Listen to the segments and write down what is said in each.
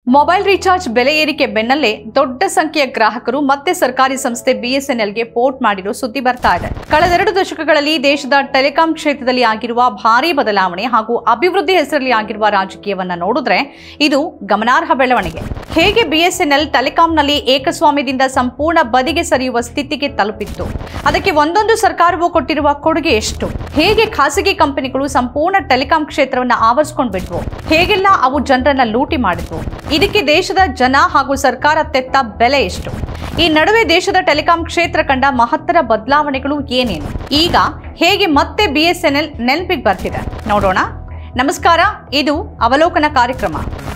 Mobile recharge ಬೆಲೆ ಏರಿಕೆ ಬೆನ್ನಲ್ಲೇ ದೊಡ್ಡ ಸಂಖ್ಯೆಯ ಗ್ರಾಹಕರು ಮತ್ತೆ ಸರ್ಕಾರಿ ಸಂಸ್ಥೆ ಬಿಎಸ್ಎನ್ಎಲ್ಗೆ ಪೋರ್ಟ್ ಮಾಡಿರೋ ಸುದ್ದಿ ಬರ್ತಾ ಇದೆ. ಕಳೆದ 2 ದಶಕಗಳಲ್ಲಿ ದೇಶದ ಟೆಲಿಕಾಂ ಕ್ಷೇತ್ರದಲ್ಲಿ ಆಗಿರುವ ಭಾರೀ ಬದಲಾವಣೆ ಹಾಗೂ ಅಭಿವೃದ್ಧಿ ಹೆಸರಲ್ಲಿ ಆಗಿರುವ ರಾಜಕೀಯವನ್ನ ನೋಡಿದ್ರೆ ಇದು ಗಮನಾರ್ಹ ಬೆಳವಣಿಗೆ. ಹೇಗೆ ಬಿಎಸ್ಎನ್ಎಲ್ ಟೆಲಿಕಾಂನಲ್ಲಿ ಏಕಸ್ವಾಮ್ಯದಿಂದ ಸಂಪೂರ್ಣ ಬದಿಗೆ ಸರಿಯುವ ಸ್ಥಿತಿಗೆ ತಲುಪಿತ್ತು, ಅದಕ್ಕೆ ಒಂದೊಂದು ಸರ್ಕಾರವು ಕೊಟ್ಟಿರುವ ಕೊಡುಗೆ ಎಷ್ಟು, ಹೇಗೆ ಖಾಸಗಿ ಕಂಪನಿಗಳು ಸಂಪೂರ್ಣ ಟೆಲಿಕಾಂ ಕ್ಷೇತ್ರವನ್ನ ಆವರಿಸಿಕೊಂಡು ಬಿಟ್ವು, ಹೇಗೆಲ್ಲ ಅವು ಜನರನ್ನ ಲೂಟಿ ಮಾಡಿದ್ವು, ಇದಕ್ಕೆ ದೇಶದ ಜನ ಹಾಗೂ ಸರ್ಕಾರ ತೆತ್ತ ಬೆಲೆ ಎಷ್ಟು, ಈ ನಡುವೆ ದೇಶದ ಟೆಲಿಕಾಂ ಕ್ಷೇತ್ರ ಕಂಡ ಮಹತ್ತರ ಬದಲಾವಣೆಗಳು ಏನೇನು, ಈಗ ಹೇಗೆ ಮತ್ತೆ ಬಿಎಸ್ಎನ್ಎಲ್ ನೆನಪಿಗೆ ಬರ್ತಿದೆ ನೋಡೋಣ. ನಮಸ್ಕಾರ, ಇದು ಅವಲೋಕನ ಕಾರ್ಯಕ್ರಮ.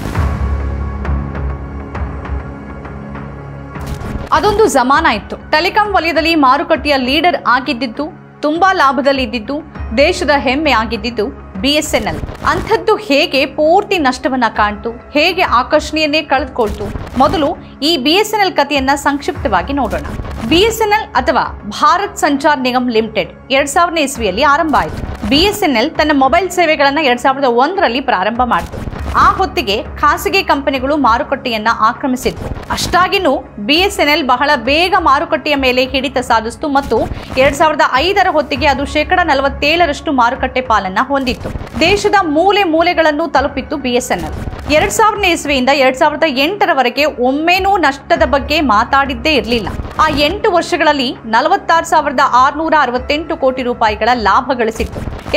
ಅದೊಂದು ಜಮಾನ ಇತ್ತು. ಟೆಲಿಕಾಂ ವಲಯದಲ್ಲಿ ಮಾರುಕಟ್ಟೆಯ ಲೀಡರ್ ಆಗಿದ್ದಿದ್ದು, ತುಂಬಾ ಲಾಭದಲ್ಲಿ ಇದ್ದಿದ್ದು, ದೇಶದ ಹೆಮ್ಮೆ ಆಗಿದ್ದಿದ್ದು ಬಿಎಸ್ಎನ್ಎಲ್. ಅಂಥದ್ದು ಹೇಗೆ ಪೂರ್ತಿ ನಷ್ಟವನ್ನ ಕಾಣ್ತು, ಹೇಗೆ ಆಕರ್ಷಣೆಯನ್ನೇ ಕಳೆದುಕೊಳ್ತು, ಮೊದಲು ಈ ಬಿಎಸ್ಎನ್ಎಲ್ ಕಥೆಯನ್ನ ಸಂಕ್ಷಿಪ್ತವಾಗಿ ನೋಡೋಣ. ಬಿಎಸ್ಎನ್ಎಲ್ ಅಥವಾ ಭಾರತ್ ಸಂಚಾರ್ ನಿಗಮ್ ಲಿಮಿಟೆಡ್ 2000ನೇ ಇಸ್ವಿಯಲ್ಲಿ ಆರಂಭ ಆಯಿತು. ಬಿಎಸ್ಎನ್ಎಲ್ ತನ್ನ ಮೊಬೈಲ್ ಸೇವೆಗಳನ್ನ 2001ರಲ್ಲಿ ಪ್ರಾರಂಭ ಮಾಡಿತು. ಆ ಹೊತ್ತಿಗೆ ಖಾಸಗಿ ಕಂಪನಿಗಳು ಮಾರುಕಟ್ಟೆಯನ್ನ ಆಕ್ರಮಿಸಿದ್ವು. ಅಷ್ಟಾಗಿನೂ ಬಿಎಸ್ಎನ್ಎಲ್ ಬಹಳ ಬೇಗ ಮಾರುಕಟ್ಟೆಯ ಮೇಲೆ ಹಿಡಿತ ಸಾಧಿಸಿತು ಮತ್ತು 2005ರ ಹೊತ್ತಿಗೆ ಅದು 47% ಮಾರುಕಟ್ಟೆ ಪಾಲನ್ನ ಹೊಂದಿತ್ತು. ದೇಶದ ಮೂಲೆ ಮೂಲೆಗಳನ್ನು ತಲುಪಿತ್ತು ಬಿಎಸ್ಎನ್ಎಲ್. 2000ನೇ ಇಸ್ವಿಯಿಂದ 2008ರವರೆಗೆ ಒಮ್ಮೆನೂ ನಷ್ಟದ ಬಗ್ಗೆ ಮಾತಾಡಿದ್ದೇ ಇರಲಿಲ್ಲ. ಆ 8 ವರ್ಷಗಳಲ್ಲಿ 46,668 ಕೋಟಿ ರೂಪಾಯಿಗಳ ಲಾಭ ಗಳಿಸಿತ್ತು.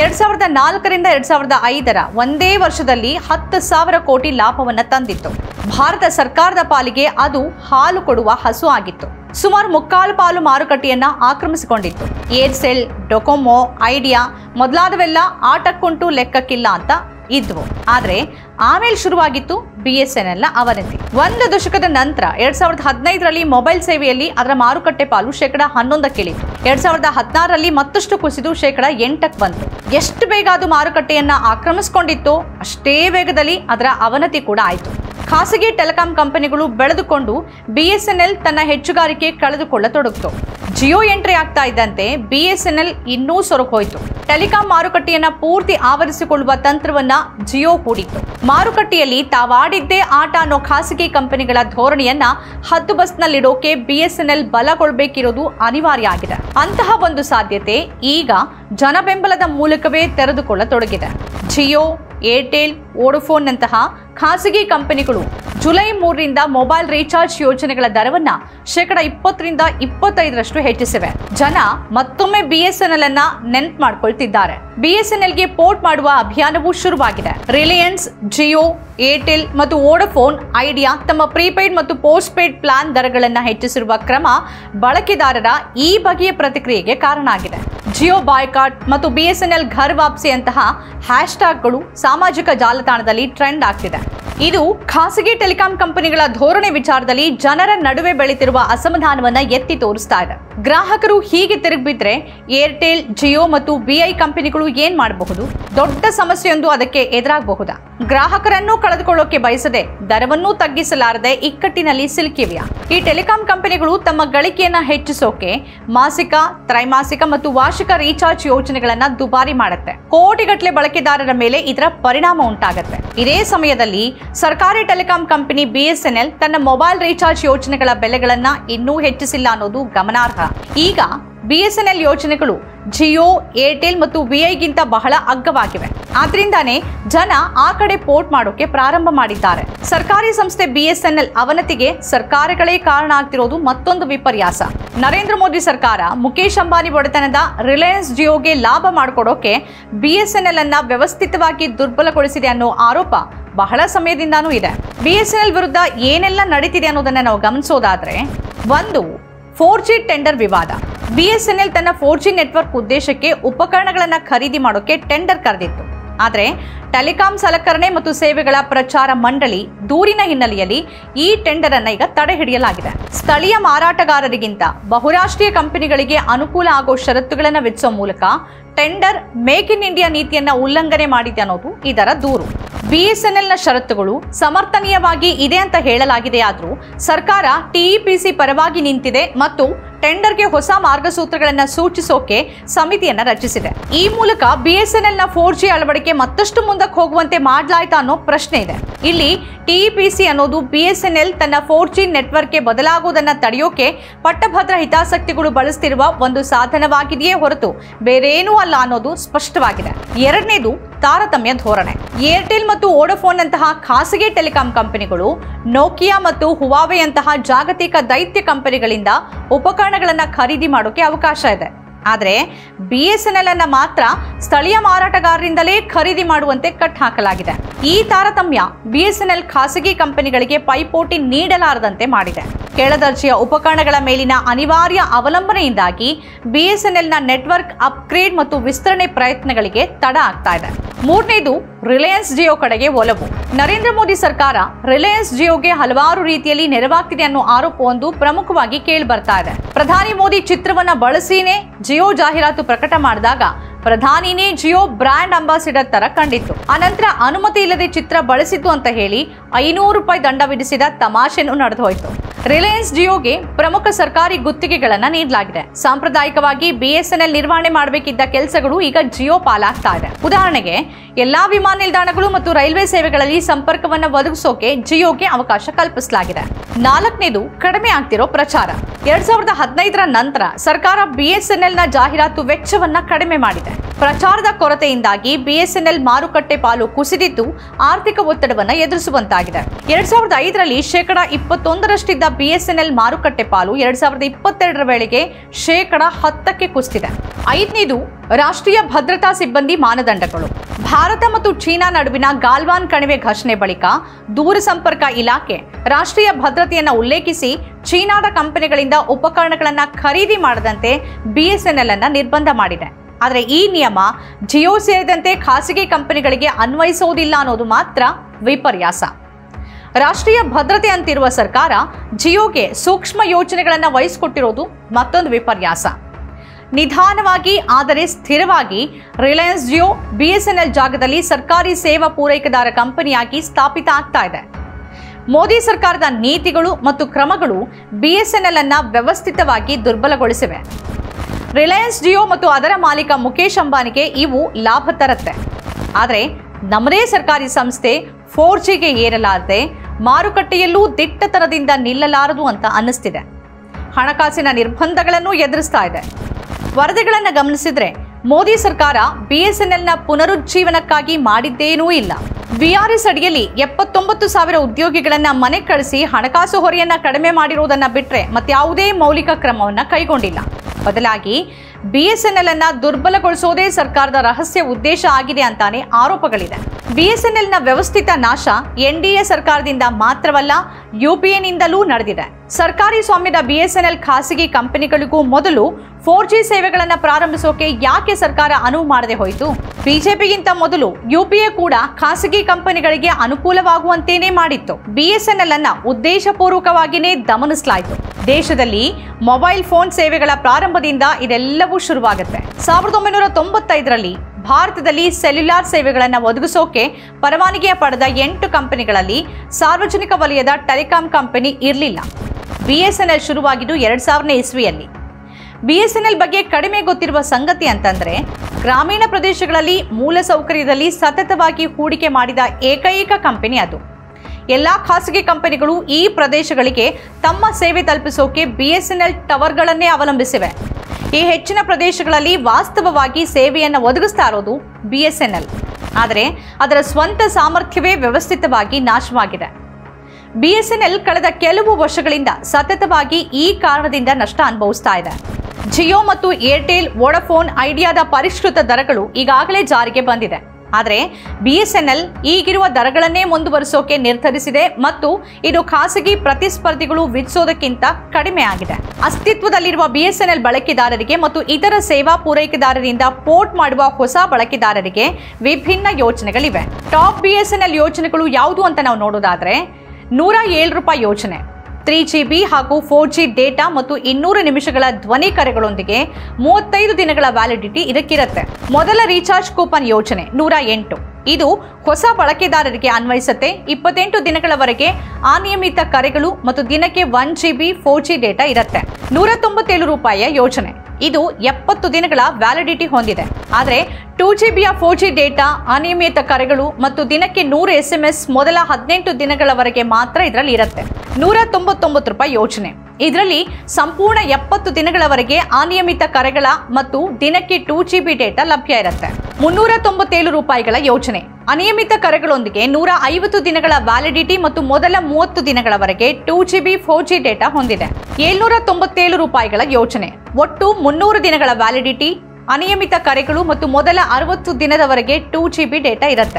2004ರಿಂದ 2005ರ ಒಂದೇ ವರ್ಷದಲ್ಲಿ 10,000 ಕೋಟಿ ಲಾಭವನ್ನ ತಂದಿತ್ತು. ಭಾರತ ಸರ್ಕಾರದ ಪಾಲಿಗೆ ಅದು ಹಾಲು ಕೊಡುವ ಹಸು ಆಗಿತ್ತು. ಸುಮಾರು 3/4 ಮಾರುಕಟ್ಟೆಯನ್ನ ಆಕ್ರಮಿಸಿಕೊಂಡಿತ್ತು. ಏರ್ಸೆಲ್, ಡೊಕೊಮೊ, ಐಡಿಯಾ ಮೊದಲಾದವೆಲ್ಲ ಆಟಕ್ಕುಂಟು ಲೆಕ್ಕಕ್ಕಿಲ್ಲ ಅಂತ ಇದ್ವು. ಆದ್ರೆ ಆಮೇಲೆ ಶುರುವಾಗಿತ್ತು ಬಿಎಸ್ಎನ್ಎಲ್ನ ಅವನತಿ. 1 ದಶಕದ ನಂತರ 2015ರಲ್ಲಿ ಮೊಬೈಲ್ ಸೇವೆಯಲ್ಲಿ ಅದರ ಮಾರುಕಟ್ಟೆ ಪಾಲು 11%ಕ್ಕೆ ಇಳಿತು. 2016ರಲ್ಲಿ ಮತ್ತಷ್ಟು ಕುಸಿದು 8%ಕ್ಕೆ ಬಂತು. ಎಷ್ಟು ಬೇಗ ಅದು ಮಾರುಕಟ್ಟೆಯನ್ನ ಆಕ್ರಮಿಸಿಕೊಂಡಿತ್ತೋ ಅಷ್ಟೇ ವೇಗದಲ್ಲಿ ಅದರ ಅವನತಿ ಕೂಡ ಆಯಿತು. ಖಾಸಗಿ ಟೆಲಿಕಾಂ ಕಂಪನಿಗಳು ಬೆಳೆದುಕೊಂಡು ಬಿಎಸ್ಎನ್ಎಲ್ ತನ್ನ ಹೆಚ್ಚುಗಾರಿಕೆ ಕಳೆದುಕೊಳ್ಳತೊಡಗಿತು. ಜಿಯೋ ಎಂಟ್ರಿ ಆಗ್ತಾ ಇದ್ದಂತೆ ಬಿಎಸ್ಎನ್ಎಲ್ ಇನ್ನೂ ಸೊರಗೋಯ್ತು. ಟೆಲಿಕಾಂ ಮಾರುಕಟ್ಟೆಯನ್ನ ಪೂರ್ತಿ ಆವರಿಸಿಕೊಳ್ಳುವ ತಂತ್ರವನ್ನ ಜಿಯೋ ಹೂಡಿತ್ತು. ಮಾರುಕಟ್ಟೆಯಲ್ಲಿ ತಾವಾಡಿದ್ದೇ ಆಟ ಅನ್ನೋ ಖಾಸಗಿ ಕಂಪನಿಗಳ ಧೋರಣೆಯನ್ನ ಹದ್ದುಬಸ್ನಲ್ಲಿಡೋಕೆ ಬಿಎಸ್ಎನ್ಎಲ್ ಬಲಗೊಳ್ಳಬೇಕಿರೋದು ಅನಿವಾರ್ಯ ಆಗಿದೆ. ಅಂತಹ ಒಂದು ಸಾಧ್ಯತೆ ಈಗ ಜನಬೆಂಬಲದ ಮೂಲಕವೇ ತೆರೆದುಕೊಳ್ಳತೊಡಗಿದೆ. ಜಿಯೋ, ಏರ್ಟೆಲ್, ವೋಡಫೋನ್ನಂತಹ ಖಾಸಗಿ ಕಂಪನಿಗಳು ಜುಲೈ 3ರಿಂದ ಮೊಬೈಲ್ ರೀಚಾರ್ಜ್ ಯೋಜನೆಗಳ ದರವನ್ನ 20%ರಿಂದ 25% ಹೆಚ್ಚಿಸಿವೆ. ಜನ ಮತ್ತೊಮ್ಮೆ ಬಿಎಸ್ಎನ್ಎಲ್ ಅನ್ನ ನೆನಪು ಮಾಡ್ಕೊಳ್ತಿದ್ದಾರೆ. ಬಿಎಸ್ಎನ್ಎಲ್ಗೆ ಪೋರ್ಟ್ ಮಾಡುವ ಅಭಿಯಾನವೂ ಶುರುವಾಗಿದೆ. ರಿಲಯನ್ಸ್, ಜಿಯೋ, ಏರ್ಟೆಲ್ ಮತ್ತು ವೋಡಫೋನ್ ಐಡಿಯಾ ತಮ್ಮ ಪ್ರೀಪೇಡ್ ಮತ್ತು ಪೋಸ್ಟ್ ಪೇಡ್ ಪ್ಲಾನ್ ದರಗಳನ್ನು ಹೆಚ್ಚಿಸಿರುವ ಕ್ರಮ ಬಳಕೆದಾರರ ಈ ಬಗೆಯ ಪ್ರತಿಕ್ರಿಯೆಗೆ ಕಾರಣ ಆಗಿದೆ. ಜಿಯೋ ಬಾಯ್ಕಾಟ್ ಮತ್ತು ಬಿಎಸ್ಎನ್ಎಲ್ ಘರ್ ವಾಪಸಿ ಅಂತಹ ಹ್ಯಾಶ್ಟ್ಯಾಗ್ಗಳು ಸಾಮಾಜಿಕ ಜಾಲತಾಣದಲ್ಲಿ ಟ್ರೆಂಡ್ ಆಗ್ತಿದೆ. ಇದು ಖಾಸಗಿ ಟೆಲಿಕಾಂ ಕಂಪನಿಗಳ ಧೋರಣೆ ವಿಚಾರದಲ್ಲಿ ಜನರ ನಡುವೆ ಬೆಳೆತಿರುವ ಅಸಮಾಧಾನವನ್ನ ಎತ್ತಿ ತೋರಿಸ್ತಾ ಇದೆ. ಗ್ರಾಹಕರು ಹೀಗೆ ತಿರುಗಿಬಿದ್ರೆ ಏರ್ಟೆಲ್, ಜಿಯೋ ಮತ್ತು ಬಿಐ ಕಂಪನಿಗಳು ಏನ್ ಮಾಡಬಹುದು? ದೊಡ್ಡ ಸಮಸ್ಯೆಯೊಂದು ಅದಕ್ಕೆ ಎದುರಾಗಬಹುದಾ? ಗ್ರಾಹಕರನ್ನು ಕಳೆದುಕೊಳ್ಳೋಕೆ ಬಯಸದೆ ದರವನ್ನೂ ತಗ್ಗಿಸಲಾರದೆ ಇಕ್ಕಟ್ಟಿನಲ್ಲಿ ಸಿಲುಕಿವೆಯಾ? ಈ ಟೆಲಿಕಾಂ ಕಂಪನಿಗಳು ತಮ್ಮ ಗಳಿಕೆಯನ್ನ ಹೆಚ್ಚಿಸೋಕೆ ಮಾಸಿಕ, ತ್ರೈಮಾಸಿಕ ಮತ್ತು ವಾರ್ಷಿಕ ರೀಚಾರ್ಜ್ ಯೋಜನೆಗಳನ್ನ ದುಬಾರಿ ಮಾಡುತ್ತೆ. ಕೋಟಿಗಟ್ಟಲೆ ಬಳಕೆದಾರರ ಮೇಲೆ ಇದರ ಪರಿಣಾಮ ಉಂಟಾಗುತ್ತೆ. ಇದೇ ಸಮಯದಲ್ಲಿ ಸರ್ಕಾರಿ ಟೆಲಿಕಾಂ ಕಂಪನಿ ಬಿಎಸ್ಎನ್ಎಲ್ ತನ್ನ ಮೊಬೈಲ್ ರೀಚಾರ್ಜ್ ಯೋಜನೆಗಳ ಬೆಲೆಗಳನ್ನ ಇನ್ನೂ ಹೆಚ್ಚಿಸಿಲ್ಲ ಅನ್ನೋದು ಗಮನಾರ್ಹ. ಈಗ ಬಿಎಸ್ಎನ್ಎಲ್ ಯೋಜನೆಗಳು ಜಿಯೋ, ಏರ್ಟೆಲ್ ಮತ್ತು ವಿಐಗಿಂತ ಬಹಳ ಅಗ್ಗವಾಗಿವೆ. ಆದ್ರಿಂದಾನೇ ಜನ ಆ ಕಡೆ ಪೋರ್ಟ್ ಮಾಡೋಕೆ ಪ್ರಾರಂಭ ಮಾಡಿದ್ದಾರೆ. ಸರ್ಕಾರಿ ಸಂಸ್ಥೆ ಬಿಎಸ್ಎನ್ಎಲ್ ಅವನತಿಗೆ ಸರ್ಕಾರಗಳೇ ಕಾರಣ ಆಗ್ತಿರೋದು ಮತ್ತೊಂದು ವಿಪರ್ಯಾಸ. ನರೇಂದ್ರ ಮೋದಿ ಸರ್ಕಾರ ಮುಖೇಶ್ ಅಂಬಾನಿ ಒಡೆತನದ ರಿಲಯನ್ಸ್ ಜಿಯೋಗೆ ಲಾಭ ಮಾಡಿಕೊಡೋಕೆ ಬಿಎಸ್ಎನ್ಎಲ್ ಅನ್ನ ವ್ಯವಸ್ಥಿತವಾಗಿ ದುರ್ಬಲಗೊಳಿಸಿದೆ ಅನ್ನೋ ಆರೋಪ ಬಹಳ ಸಮಯದಿಂದಾನೂ ಇದೆ. ಬಿಎಸ್ಎನ್ಎಲ್ ವಿರುದ್ಧ ಏನೆಲ್ಲ ನಡೀತಿದೆ ಅನ್ನೋದನ್ನ ನಾವು ಗಮನಿಸೋದಾದ್ರೆ, 1. 4G ಟೆಂಡರ್ ವಿವಾದ. ಬಿಎಸ್ಎನ್ಎಲ್ ತನ್ನ 4G ನೆಟ್ವರ್ಕ್ ಉದ್ದೇಶಕ್ಕೆ ಉಪಕರಣಗಳನ್ನು ಖರೀದಿ ಮಾಡೋಕೆ ಟೆಂಡರ್ ಕರೆದಿತ್ತು. ಆದರೆ ಟೆಲಿಕಾಂ ಸಲಕರಣೆ ಮತ್ತು ಸೇವೆಗಳ ಪ್ರಚಾರ ಮಂಡಳಿ ದೂರಿನ ಹಿನ್ನೆಲೆಯಲ್ಲಿ ಈ ಟೆಂಡರ್ ಅನ್ನ ಈಗ ತಡೆ ಹಿಡಿಯಲಾಗಿದೆ. ಸ್ಥಳೀಯ ಮಾರಾಟಗಾರರಿಗಿಂತ ಬಹುರಾಷ್ಟ್ರೀಯ ಕಂಪನಿಗಳಿಗೆ ಅನುಕೂಲ ಆಗೋ ಷರತ್ತುಗಳನ್ನು ವಿಧಿಸುವ ಮೂಲಕ ಟೆಂಡರ್ ಮೇಕ್ ಇನ್ ಇಂಡಿಯಾ ನೀತಿಯನ್ನ ಉಲ್ಲಂಘನೆ ಮಾಡಿದೆ ಅನ್ನೋದು ಇದರ ದೂರು. ಬಿಎಸ್ಎನ್ಎಲ್ನ ಷರತ್ತುಗಳು ಸಮರ್ಥನೀಯವಾಗಿ ಇದೆ ಅಂತ ಹೇಳಲಾಗಿದೆಯಾದರೂ ಸರ್ಕಾರ ಟಿಇಪಿಸಿ ಪರವಾಗಿ ನಿಂತಿದೆ ಮತ್ತು ಟೆಂಡರ್ಗೆ ಹೊಸ ಮಾರ್ಗಸೂತ್ರಗಳನ್ನು ಸೂಚಿಸೋಕೆ ಸಮಿತಿಯನ್ನ ರಚಿಸಿದೆ. ಈ ಮೂಲಕ BSNL ನ 4G ಅಳವಡಿಕೆ ಮತ್ತಷ್ಟು ಮುಂದಕ್ಕೆ ಹೋಗುವಂತೆ ಮಾಡಲಾಯ್ತಾ ಅನ್ನೋ ಪ್ರಶ್ನೆ ಇದೆ. ಇಲ್ಲಿ TEPC ಅನ್ನೋದು BSNL ತನ್ನ 4G ನೆಟ್ವರ್ಕ್ಗೆ ಬದಲಾಗುವುದನ್ನು ತಡೆಯೋಕೆ ಪಟ್ಟಭದ್ರ ಹಿತಾಸಕ್ತಿಗಳು ಬಳಸುತ್ತಿರುವ ಒಂದು ಸಾಧನವಾಗಿದೆಯೇ ಹೊರತು ಬೇರೇನೂ ಅಲ್ಲ ಅನ್ನೋದು ಸ್ಪಷ್ಟವಾಗಿದೆ. ಎರಡನೇದು ತಾರತಮ್ಯ ಧೋರಣೆ. ಏರ್ಟೆಲ್ ಮತ್ತು ವೋಡಾಫೋನ್ ನಂತಹ ಖಾಸಗಿ ಟೆಲಿಕಾಂ ಕಂಪನಿಗಳು ನೋಕಿಯಾ ಮತ್ತು ಹುವಾವೆ ಅಂತಹ ಜಾಗತಿಕ ದೈತ್ಯ ಕಂಪನಿಗಳಿಂದ ಉಪಕರಣಗಳನ್ನು ಖರೀದಿ ಮಾಡೋಕೆ ಅವಕಾಶ ಇದೆ. ಆದರೆ BSNL ಅನ್ನ ಮಾತ್ರ ಸ್ಥಳೀಯ ಮಾರಾಟಗಾರರಿಂದಲೇ ಖರೀದಿ ಮಾಡುವಂತೆ ಕಟ್ ಹಾಕಲಾಗಿದೆ. ಈ ತಾರತಮ್ಯ BSNL ಖಾಸಗಿ ಕಂಪನಿಗಳಿಗೆ ಪೈಪೋಟಿ ನೀಡಲಾರದಂತೆ ಮಾಡಿದೆ. ಕೆಳದರ್ಜೆಯ ಉಪಕರಣಗಳ ಮೇಲಿನ ಅನಿವಾರ್ಯ ಅವಲಂಬನೆಯಿಂದಾಗಿ BSNL ನ ನೆಟ್ವರ್ಕ್ ಅಪ್ಗ್ರೇಡ್ ಮತ್ತು ವಿಸ್ತರಣೆ ಪ್ರಯತ್ನಗಳಿಗೆ ತಡ ಆಗ್ತಾ ಇದೆ. ಮೂರನೇದು ರಿಲಯನ್ಸ್ ಜಿಯೋ ಕಡೆಗೆ ಒಲವು. ನರೇಂದ್ರ ಮೋದಿ ಸರ್ಕಾರ ರಿಲಯನ್ಸ್ ಜಿಯೋಗೆ ಹಲವಾರು ರೀತಿಯಲ್ಲಿ ನೆರವಾಗ್ತಿದೆ ಅನ್ನೋ ಆರೋಪವೊಂದು ಪ್ರಮುಖವಾಗಿ ಕೇಳಿ ಬರ್ತಾ ಇದೆ. ಪ್ರಧಾನಿ ಮೋದಿ ಚಿತ್ರವನ್ನ ಬಳಸಿನೇ ಜಿಯೋ ಜಾಹೀರಾತು ಪ್ರಕಟ ಮಾಡಿದಾಗ ಪ್ರಧಾನಿನೇ ಜಿಯೋ ಬ್ರಾಂಡ್ ಅಂಬಾಸಿಡರ್ ತರ ಕಂಡಿತ್ತು. ಅನಂತರ ಅನುಮತಿ ಇಲ್ಲದೆ ಚಿತ್ರ ಬಳಸಿತು ಅಂತ ಹೇಳಿ ₹500 ದಂಡ ವಿಧಿಸಿದ ತಮಾಷೆನೂ ನಡೆದು ಹೋಯಿತು. ರಿಲಯನ್ಸ್ ಜಿಯೋಗೆ ಪ್ರಮುಖ ಸರ್ಕಾರಿ ಗುತ್ತಿಗೆಗಳನ್ನ ನೀಡಲಾಗಿದೆ. ಸಾಂಪ್ರದಾಯಿಕವಾಗಿ BSNL ನಿರ್ವಹಣೆ ಮಾಡಬೇಕಿದ್ದ ಕೆಲಸಗಳು ಈಗ ಜಿಯೋ ಪಾಲಾಗ್ತಾ ಇದೆ. ಉದಾಹರಣೆಗೆ ಎಲ್ಲಾ ವಿಮಾನ ನಿಲ್ದಾಣಗಳು ಮತ್ತು ರೈಲ್ವೆ ಸೇವೆಗಳಲ್ಲಿ ಸಂಪರ್ಕವನ್ನು ಒದಗಿಸೋಕೆ ಜಿಯೋಗೆ ಅವಕಾಶ ಕಲ್ಪಿಸಲಾಗಿದೆ. ನಾಲ್ಕನೇದು ಕಡಿಮೆ ಆಗ್ತಿರೋ ಪ್ರಚಾರ. 2015ರ ನಂತರ ಸರ್ಕಾರ BSNL ನ ಜಾಹೀರಾತು ವೆಚ್ಚವನ್ನ ಕಡಿಮೆ ಮಾಡಿದೆ. ಪ್ರಚಾರದ ಕೊರತೆಯಿಂದಾಗಿ BSNL ಮಾರುಕಟ್ಟೆ ಪಾಲು ಕುಸಿದಿದ್ದು ಆರ್ಥಿಕ ಒತ್ತಡವನ್ನು ಎದುರಿಸುವಂತಾಗಿದೆ. 2005ರಲ್ಲಿ 21% BSNL ಮಾರುಕಟ್ಟೆ ಪಾಲು 2022ರ ವೇಳೆಗೆ 10% ಕುಸಿದಿದೆ. ಐದನೇದು ರಾಷ್ಟ್ರೀಯ ಭದ್ರತಾ ಸಿಬ್ಬಂದಿ ಮಾನದಂಡಗಳು. ಭಾರತ ಮತ್ತು ಚೀನಾ ನಡುವಿನ ಗಾಲ್ವಾನ್ ಕಣಿವೆ ಘರ್ಷಣೆ ಬಳಿಕ ದೂರಸಂಪರ್ಕ ಇಲಾಖೆ ರಾಷ್ಟ್ರೀಯ ಭದ್ರತೆಯನ್ನು ಉಲ್ಲೇಖಿಸಿ ಚೀನಾದ ಕಂಪನಿಗಳಿಂದ ಉಪಕರಣಗಳನ್ನು ಖರೀದಿ ಮಾಡದಂತೆ BSNL ಅನ್ನು ನಿರ್ಬಂಧ ಮಾಡಿದೆ. ಆದರೆ ಈ ನಿಯಮ ಜಿಯೋ ಸೇರಿದಂತೆ ಖಾಸಗಿ ಕಂಪನಿಗಳಿಗೆ ಅನ್ವಯಿಸುವುದಿಲ್ಲ ಅನ್ನೋದು ಮಾತ್ರ ವಿಪರ್ಯಾಸ. ರಾಷ್ಟ್ರೀಯ ಭದ್ರತೆ ಅಂತಿರುವ ಸರ್ಕಾರ ಜಿಯೋಗೆ ಸೂಕ್ಷ್ಮ ಯೋಜನೆಗಳನ್ನು ವಹಿಸಿಕೊಟ್ಟಿರೋದು ಮತ್ತೊಂದು ವಿಪರ್ಯಾಸ. ನಿಧಾನವಾಗಿ ಆದರೆ ಸ್ಥಿರವಾಗಿ ರಿಲಯನ್ಸ್ ಜಿಯೋ BSNL ಜಾಗದಲ್ಲಿ ಸರ್ಕಾರಿ ಸೇವಾ ಪೂರೈಕೆದಾರ ಕಂಪನಿಯಾಗಿ ಸ್ಥಾಪಿತ ಆಗ್ತಾ ಇದೆ. ಮೋದಿ ಸರ್ಕಾರದ ನೀತಿಗಳು ಮತ್ತು ಕ್ರಮಗಳು BSNL ಅನ್ನ ವ್ಯವಸ್ಥಿತವಾಗಿ ದುರ್ಬಲಗೊಳಿಸಿವೆ. ರಿಲಯನ್ಸ್ ಜಿಯೋ ಮತ್ತು ಅದರ ಮಾಲೀಕ ಮುಖೇಶ್ ಅಂಬಾನಿಗೆ ಇವು ಲಾಭ ತರುತ್ತೆ. ಆದರೆ ನಮ್ಮದೇ ಸರ್ಕಾರಿ ಸಂಸ್ಥೆ 4Gಗೆ ಏರಲಾರದೆ ಮಾರುಕಟ್ಟೆಯಲ್ಲೂ ದಿಟ್ಟತನದಿಂದ ನಿಲ್ಲಲಾರದು ಅಂತ ಅನ್ನಿಸ್ತಿದೆ. ಹಣಕಾಸಿನ ನಿರ್ಬಂಧಗಳನ್ನು ಎದುರಿಸ್ತಾ ಇದೆ. ವರದಿಗಳನ್ನು ಗಮನಿಸಿದ್ರೆ ಮೋದಿ ಸರ್ಕಾರ BSNLನ ಪುನರುಜ್ಜೀವನಕ್ಕಾಗಿ ಮಾಡಿದ್ದೇನೂ ಇಲ್ಲ. VRS ಅಡಿಯಲ್ಲಿ 79,000 ಉದ್ಯೋಗಿಗಳನ್ನ ಮನೆ ಕಳಿಸಿ ಹಣಕಾಸು ಹೊರೆಯನ್ನ ಕಡಿಮೆ ಮಾಡಿರುವುದನ್ನ ಬಿಟ್ರೆ ಮತ್ಯಾವುದೇ ಮೌಲಿಕ ಕ್ರಮವನ್ನ ಕೈಗೊಂಡಿಲ್ಲ. ಬದಲಾಗಿ BSNL ಅನ್ನ ದುರ್ಬಲಗೊಳಿಸೋದೇ ಸರ್ಕಾರದ ರಹಸ್ಯ ಉದ್ದೇಶ ಆಗಿದೆ ಅಂತಾನೆ ಆರೋಪಗಳಿದೆ. BSNLನ ವ್ಯವಸ್ಥಿತ ನಾಶ NDA ಸರ್ಕಾರದಿಂದ ಮಾತ್ರವಲ್ಲ, UPAನಿಂದಲೂ ನಡೆದಿದೆ. ಸರ್ಕಾರಿ ಸ್ವಾಮ್ಯದ BSNL ಖಾಸಗಿ ಕಂಪನಿಗಳಿಗೂ ಮೊದಲು 4G ಸೇವೆಗಳನ್ನು ಪ್ರಾರಂಭಿಸೋಕೆ ಯಾಕೆ ಸರ್ಕಾರ ಅನುವು ಮಾಡದೆ ಹೋಯಿತು? ಬಿಜೆಪಿಗಿಂತ ಮೊದಲು UPA ಕೂಡ ಖಾಸಗಿ ಕಂಪನಿಗಳಿಗೆ ಅನುಕೂಲವಾಗುವಂತೇನೆ ಮಾಡಿತ್ತು. BSNL ಅನ್ನ ಉದ್ದೇಶಪೂರ್ವಕವಾಗಿಯೇ ದಮನಿಸಲಾಯಿತು. ದೇಶದಲ್ಲಿ ಮೊಬೈಲ್ ಫೋನ್ ಸೇವೆಗಳ ಪ್ರಾರಂಭದಿಂದ ಇದೆಲ್ಲವೂ ಶುರುವಾಗುತ್ತೆ. 1995ರಲ್ಲಿ ಭಾರತದಲ್ಲಿ ಸೆಲ್ಯುಲಾರ್ ಸೇವೆಗಳನ್ನು ಒದಗಿಸೋಕೆ ಪರವಾನಗಿ ಪಡೆದ 8 ಕಂಪನಿಗಳಲ್ಲಿ ಸಾರ್ವಜನಿಕ ವಲಯದ ಟೆಲಿಕಾಂ ಕಂಪನಿ ಇರಲಿಲ್ಲ. BSNL ಶುರುವಾಗಿದ್ದು 2000ನೇ ಇಸ್ವಿಯಲ್ಲಿ. BSNL ಬಗ್ಗೆ ಕಡಿಮೆ ಗೊತ್ತಿರುವ ಸಂಗತಿ ಅಂತಂದ್ರೆ ಗ್ರಾಮೀಣ ಪ್ರದೇಶಗಳಲ್ಲಿ ಮೂಲಸೌಕರ್ಯದಲ್ಲಿ ಸತತವಾಗಿ ಹೂಡಿಕೆ ಮಾಡಿದ ಏಕೈಕ ಕಂಪನಿ ಅದು. ಎಲ್ಲಾ ಖಾಸಗಿ ಕಂಪನಿಗಳು ಈ ಪ್ರದೇಶಗಳಿಗೆ ತಮ್ಮ ಸೇವೆ ತಲುಪಿಸೋಕೆ BSNL ಟವರ್ಗಳನ್ನೇ ಅವಲಂಬಿಸಿವೆ. ಈ ಹೆಚ್ಚಿನ ಪ್ರದೇಶಗಳಲ್ಲಿ ವಾಸ್ತವವಾಗಿ ಸೇವೆಯನ್ನು ಒದಗಿಸ್ತಾ ಇರೋದು BSNL. ಆದರೆ ಅದರ ಸ್ವಂತ ಸಾಮರ್ಥ್ಯವೇ ವ್ಯವಸ್ಥಿತವಾಗಿ ನಾಶವಾಗಿದೆ. BSNL ಕಳೆದ ಕೆಲವು ವರ್ಷಗಳಿಂದ ಸತತವಾಗಿ ಈ ಕಾರಣದಿಂದ ನಷ್ಟ ಅನುಭವಿಸ್ತಾ ಇದೆ. ಜಿಯೋ ಮತ್ತು ಏರ್ಟೆಲ್, ವೋಡಾಫೋನ್ ಐಡಿಯಾದ ಪರಿಷ್ಕೃತ ದರಗಳು ಈಗಾಗಲೇ ಜಾರಿಗೆ ಬಂದಿದೆ. ಆದರೆ BSNL ಈಗಿರುವ ದರಗಳನ್ನೇ ಮುಂದುವರಿಸೋಕೆ ನಿರ್ಧರಿಸಿದೆ ಮತ್ತು ಇದು ಖಾಸಗಿ ಪ್ರತಿಸ್ಪರ್ಧಿಗಳು ವಿಧಿಸೋದಕ್ಕಿಂತ ಕಡಿಮೆ ಆಗಿದೆ. ಅಸ್ತಿತ್ವದಲ್ಲಿರುವ BSNL ಬಳಕೆದಾರರಿಗೆ ಮತ್ತು ಇತರ ಸೇವಾ ಪೂರೈಕೆದಾರರಿಂದ ಪೋರ್ಟ್ ಮಾಡುವ ಹೊಸ ಬಳಕೆದಾರರಿಗೆ ವಿಭಿನ್ನ ಯೋಜನೆಗಳಿವೆ. ಟಾಪ್ BSNL ಯೋಜನೆಗಳು ಯಾವುದು ಅಂತ ನಾವು ನೋಡೋದಾದ್ರೆ ₹107 ಯೋಜನೆ, 3GB ಹಾಗೂ 4G ಡೇಟಾ ಮತ್ತು 200 ನಿಮಿಷಗಳ ಧ್ವನಿ ಕರೆಗಳೊಂದಿಗೆ 35 ದಿನಗಳ ವ್ಯಾಲಿಡಿಟಿ ಇದಕ್ಕಿರುತ್ತೆ. ಮೊದಲ ರೀಚಾರ್ಜ್ ಕೂಪನ್ ಯೋಜನೆ 108, ಇದು ಹೊಸ ಬಳಕೆದಾರರಿಗೆ ಅನ್ವಯಿಸುತ್ತೆ. 28 ದಿನಗಳವರೆಗೆ ಅನಿಯಮಿತ ಕರೆಗಳು ಮತ್ತು ದಿನಕ್ಕೆ 1 GB 4G ಡೇಟಾ ಇರುತ್ತೆ. ₹197 ಯೋಜನೆ. ಇದು 70 ದಿನಗಳ ವ್ಯಾಲಿಡಿಟಿ ಹೊಂದಿದೆ. ಆದರೆ 2 GB 4G ಡೇಟಾ, ಅನಿಯಮಿತ ಕರೆಗಳು ಮತ್ತು ದಿನಕ್ಕೆ 100 SMS ಮೊದಲ 18 ದಿನಗಳವರೆಗೆ ಮಾತ್ರ ಇದರಲ್ಲಿ ಇರುತ್ತೆ. ₹199 ಯೋಜನೆ. ಇದರಲ್ಲಿ ಸಂಪೂರ್ಣ 70 ದಿನಗಳವರೆಗೆ ಅನಿಯಮಿತ ಕರೆಗಳ ಮತ್ತು ದಿನಕ್ಕೆ 2 GB ಡೇಟಾ ಲಭ್ಯ ಇರುತ್ತೆ. ₹397 ಯೋಜನೆ. ಅನಿಯಮಿತ ಕರೆಗಳೊಂದಿಗೆ 150 ದಿನಗಳ ವ್ಯಾಲಿಡಿಟಿ ಮತ್ತು ಮೊದಲ 30 ದಿನಗಳವರೆಗೆ 2 GB 4G ಡೇಟಾ ಹೊಂದಿದೆ. ₹797 ಯೋಜನೆ. ಒಟ್ಟು 300 ದಿನಗಳ ವ್ಯಾಲಿಡಿಟಿ, ಅನಿಯಮಿತ ಕರೆಗಳು ಮತ್ತು ಮೊದಲ 60 ದಿನದವರೆಗೆ 2 GB ಡೇಟಾ ಇರುತ್ತೆ.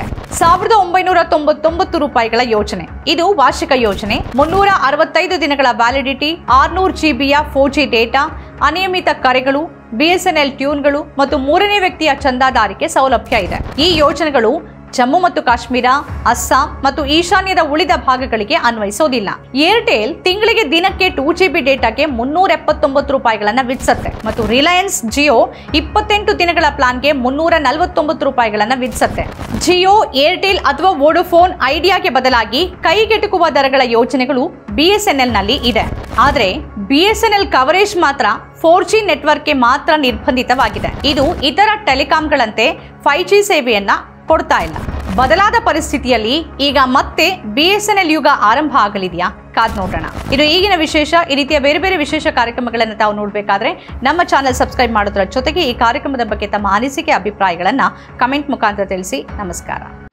₹1999 ಯೋಜನೆ. ಇದು ವಾರ್ಷಿಕ ಯೋಜನೆ. 365 ದಿನಗಳ ವ್ಯಾಲಿಡಿಟಿ, 600 GB 4G ಡೇಟಾ, ಅನಿಯಮಿತ ಕರೆಗಳು, BSNL ಟ್ಯೂನ್ಗಳು ಮತ್ತು ಮೂರನೇ ವ್ಯಕ್ತಿಯ ಚಂದಾದಾರಿಕೆ ಸೌಲಭ್ಯ ಇದೆ. ಈ ಯೋಜನೆಗಳು ಜಮ್ಮು ಮತ್ತು ಕಾಶ್ಮೀರ, ಅಸ್ಸಾಂ ಮತ್ತು ಈಶಾನ್ಯದ ಉಳಿದ ಭಾಗಗಳಿಗೆ ಅನ್ವಯಿಸೋದಿಲ್ಲ. ಏರ್ಟೆಲ್ ತಿಂಗಳಿಗೆ ದಿನಕ್ಕೆ 2 GB ಡೇಟಾಗೆ ₹379 ವಿಧಿಸುತ್ತೆ ಮತ್ತು ರಿಲಯನ್ಸ್ ಜಿಯೋ 28 ದಿನಗಳ ಪ್ಲಾನ್ಗೆ ₹349 ವಿಧಿಸುತ್ತೆ. ಜಿಯೋ, ಏರ್ಟೆಲ್ ಅಥವಾ ವೋಡಾಫೋನ್ ಐಡಿಯಾಗೆ ಬದಲಾಗಿ ಕೈಗೆಟುಕುವ ದರಗಳ ಯೋಜನೆಗಳು BSNL ನಲ್ಲಿ ಇದೆ. ಆದರೆ BSNL ಕವರೇಜ್ ಮಾತ್ರ 4G ನೆಟ್ವರ್ಕ್ಗೆ ಮಾತ್ರ ನಿರ್ಬಂಧಿತವಾಗಿದೆ. ಇದು ಇತರ ಟೆಲಿಕಾಂಗಳಂತೆ 5G ಸೇವೆಯನ್ನ ಕೊಡ್ತಾ ಇಲ್ಲ. ಬದಲಾದ ಪರಿಸ್ಥಿತಿಯಲ್ಲಿ ಈಗ ಮತ್ತೆ BSNL ಯುಗ ಆರಂಭ ಆಗಲಿದೆಯಾ? ಕಾದ್ ನೋಡೋಣ. ಇದು ಈಗಿನ ವಿಶೇಷ. ಈ ರೀತಿಯ ಬೇರೆ ಬೇರೆ ವಿಶೇಷ ಕಾರ್ಯಕ್ರಮಗಳನ್ನು ತಾವು ನೋಡಬೇಕಾದ್ರೆ ನಮ್ಮ ಚಾನೆಲ್ ಸಬ್ಸ್ಕ್ರೈಬ್ ಮಾಡೋದ್ರ ಜೊತೆಗೆ ಈ ಕಾರ್ಯಕ್ರಮದ ಬಗ್ಗೆ ತಮ್ಮ ಅನಿಸಿಕೆ, ಅಭಿಪ್ರಾಯಗಳನ್ನು ಕಮೆಂಟ್ ಮುಖಾಂತರ ತಿಳಿಸಿ. ನಮಸ್ಕಾರ.